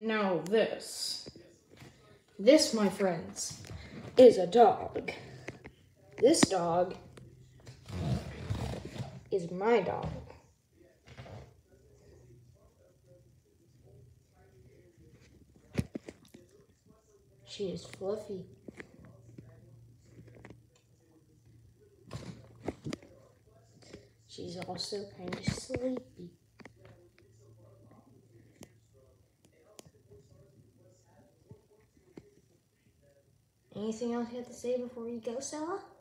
Now this, my friends, is a dog. This dog is my dog. She is fluffy. She's also kind of sleepy. Anything else you have to say before you go, Stella?